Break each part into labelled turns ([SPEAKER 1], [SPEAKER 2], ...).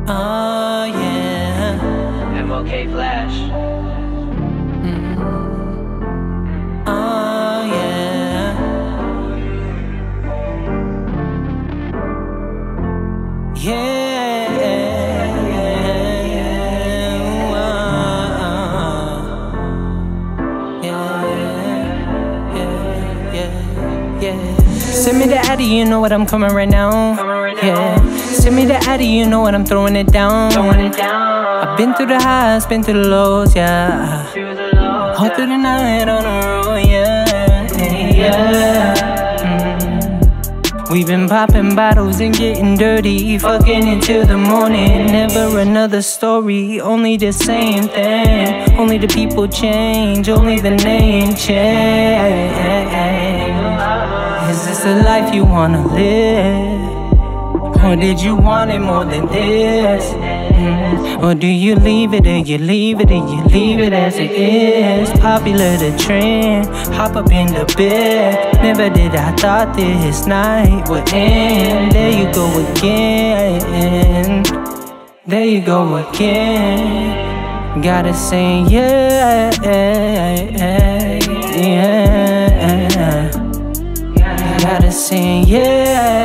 [SPEAKER 1] Oh yeah.
[SPEAKER 2] MLK FLASH.
[SPEAKER 1] Oh yeah. Yeah. Yeah. Send me the Addy, you know what I'm coming right now. Yeah. Send me the Addy, you know what I'm throwing it down. I've been through the highs, been through the lows, yeah. All through the night on the road, yeah. We've been popping bottles and getting dirty, fucking until the morning. Never another story, only the same thing. Only the people change, only the name change. Is this the life you wanna live? Or did you want it more than this? Or do you leave it, or you leave it, or you leave it as it is? Popular the trend, hop up in the bed. Never did I thought this night would end. There you go again. There you go again. Gotta say yeah, yeah. Gotta say yeah,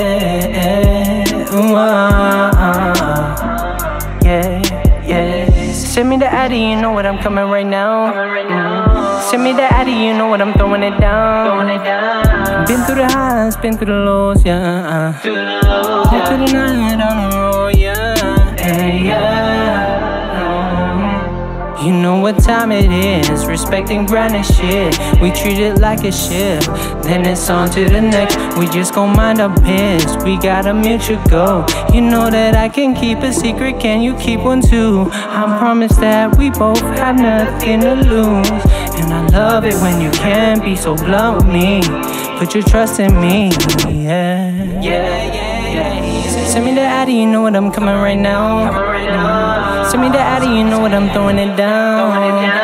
[SPEAKER 1] yeah. Send me the Addy, you know what I'm coming right now. Send me the Addy, you know what I'm throwing it down. Been through the highs, been through the lows, yeah. Been through the night on the road, yeah. You know what time it is, respecting brand and shit. We treat it like a ship, then it's on to the next. We just gon' mind our biz, we got a mutual goal. You know that I can keep a secret, can you keep one too? I promise that we both have nothing to lose. And I love it when you can be so blunt with me. Put your trust in me, yeah. Send me the Addy, you know what I'm coming right now. Send me the Addy, you know what I'm throwing it down.